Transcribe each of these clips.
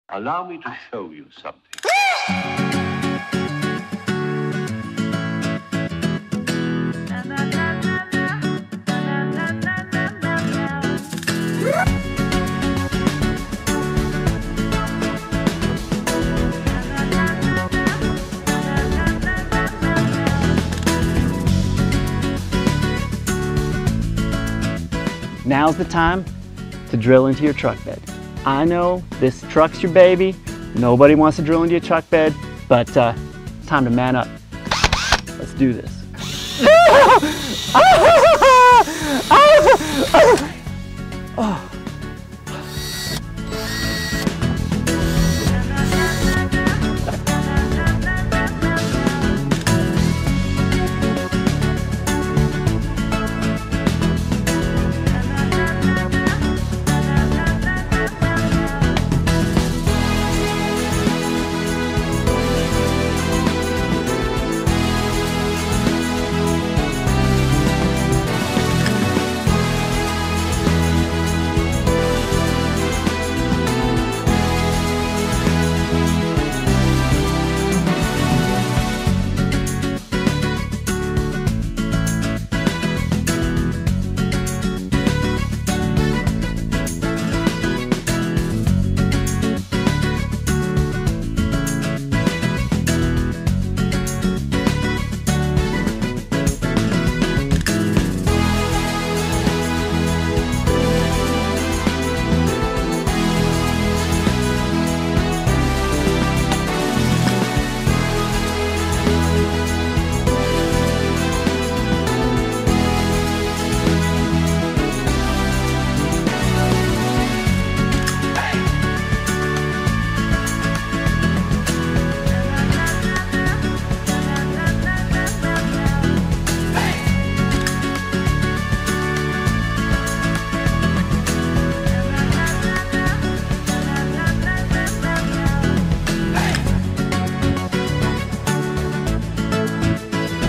Allow me to show you something. Now's the time to drill into your truck bed. I know this truck's your baby. Nobody wants to drill into your truck bed, but it's time to man up. Let's do this. Oh.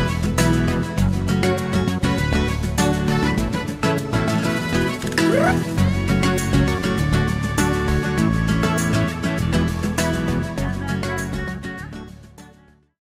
Yeah.